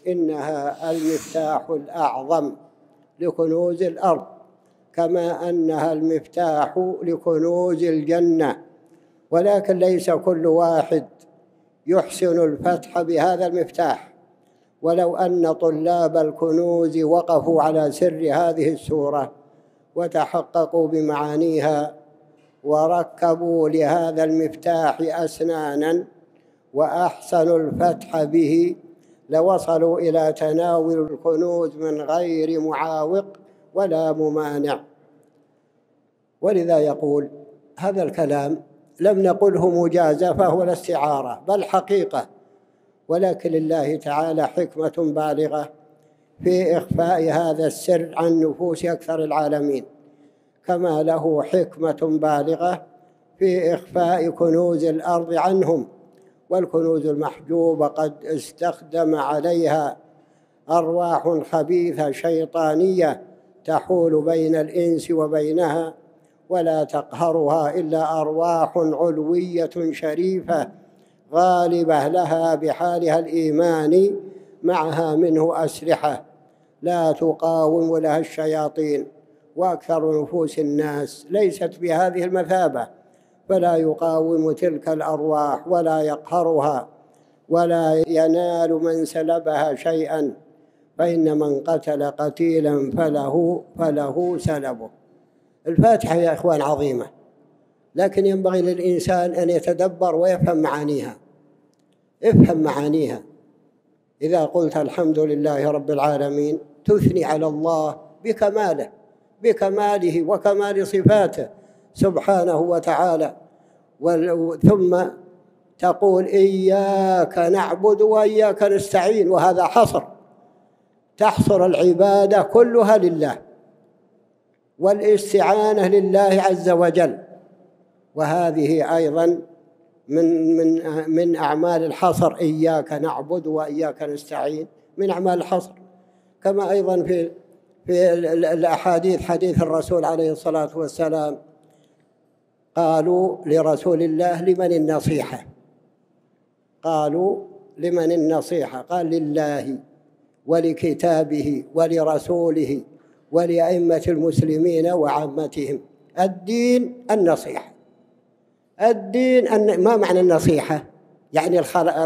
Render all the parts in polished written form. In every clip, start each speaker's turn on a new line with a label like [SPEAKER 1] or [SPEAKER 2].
[SPEAKER 1] إنها المفتاح الأعظم لكنوز الأرض، كما أنها المفتاح لكنوز الجنة، ولكن ليس كل واحد يحسن الفتح بهذا المفتاح. ولو أن طلاب الكنوز وقفوا على سر هذه السورة وتحققوا بمعانيها وركبوا لهذا المفتاح أسنانا وأحسنوا الفتح به، لوصلوا إلى تناول الكنوز من غير معاوق ولا ممانع. ولذا يقول هذا الكلام لم نقله مجازفة ولا استعارة، بل حقيقة، ولكن لله تعالى حكمة بالغة في إخفاء هذا السر عن نفوس أكثر العالمين، كما له حكمة بالغة في إخفاء كنوز الأرض عنهم. والكنوز المحجوبة قد استخدم عليها أرواح خبيثة شيطانية تحول بين الإنس وبينها، ولا تقهرها إلا أرواح علوية شريفة غالبة لها بحالها الإيمان، معها منه أسلحة لا تقاوم لها الشياطين. وأكثر نفوس الناس ليست بهذه المثابة، فلا يقاوم تلك الأرواح ولا يقهرها ولا ينال من سلبها شيئا، فإن من قتل قتيلا فله سلبه. الفاتحة يا إخوان عظيمة، لكن ينبغي للإنسان أن يتدبر ويفهم معانيها. افهم معانيها. إذا قلت الحمد لله رب العالمين تثني على الله بكماله وكمال صفاته سبحانه وتعالى، ثم تقول إياك نعبد وإياك نستعين، وهذا حصر، تحصر العبادة كلها لله والاستعانة لله عز وجل، وهذه أيضا من أعمال الحصر. إياك نعبد وإياك نستعين من أعمال الحصر. كما أيضا في الأحاديث، حديث الرسول عليه الصلاة والسلام، قالوا لرسول الله لمن النصيحة؟ قالوا لمن النصيحة؟ قال لله ولكتابه ولرسوله ولأئمة المسلمين وعامتهم. الدين النصيحة. ما معنى النصيحة؟ يعني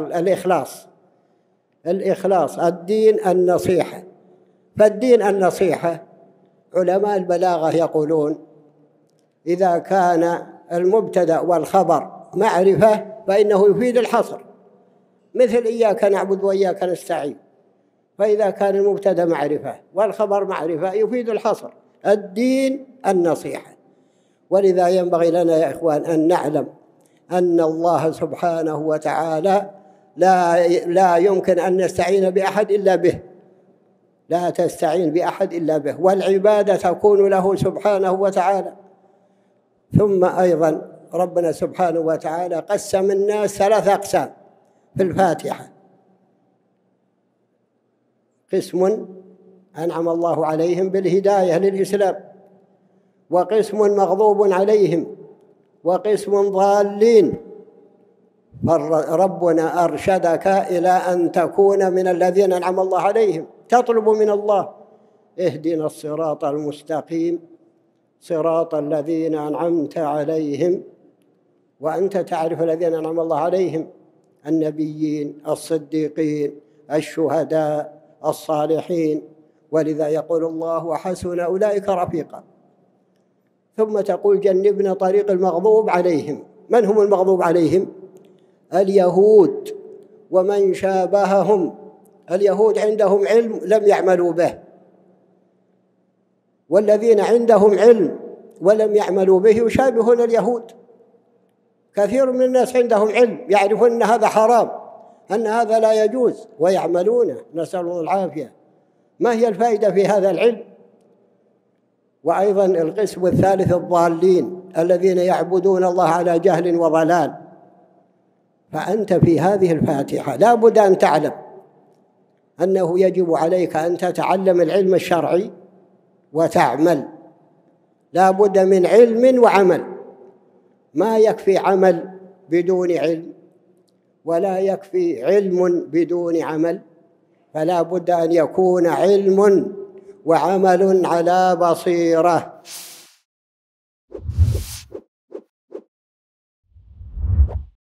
[SPEAKER 1] الإخلاص. الدين النصيحة. فالدين النصيحة، علماء البلاغة يقولون إذا كان المبتدأ والخبر معرفة فإنه يفيد الحصر، مثل إياك نعبد وإياك نستعين، فإذا كان المبتدأ معرفة والخبر معرفة يفيد الحصر. الدين النصيحة. ولذا ينبغي لنا يا إخوان أن نعلم أن الله سبحانه وتعالى لا يمكن أن نستعين بأحد إلا به، لا تستعين بأحد إلا به، والعبادة تكون له سبحانه وتعالى. ثم أيضا ربنا سبحانه وتعالى قسم الناس 3 أقسام في الفاتحة: قسم أنعم الله عليهم بالهداية للإسلام، وقسم مغضوب عليهم، وقسم ضالين. فربنا أرشدك إلى أن تكون من الذين أنعم الله عليهم، تطلب من الله اهدنا الصراط المستقيم صراط الذين أنعمت عليهم، وأنت تعرف الذين أنعم الله عليهم: النبيين، الصديقين، الشهداء، الصالحين. ولذا يقول الله وحسن أولئك رفيقا. ثم تقول جنبنا طريق المغضوب عليهم. من هم المغضوب عليهم؟ اليهود ومن شابههم. اليهود عندهم علم لم يعملوا به، والذين عندهم علم ولم يعملوا به يشابهون اليهود. كثير من الناس عندهم علم يعرفون أن هذا حرام، أن هذا لا يجوز، ويعملونه، نسأل الله العافية. ما هي الفائدة في هذا العلم؟ وأيضا القسم الثالث الضالين، الذين يعبدون الله على جهل وضلال. فأنت في هذه الفاتحة لا بد أن تعلم أنه يجب عليك أن تتعلم العلم الشرعي وتعمل. لا بد من علم وعمل. ما يكفي عمل بدون علم، ولا يكفي علم بدون عمل. فلا بد أن يكون علم وعمل على بصيرة.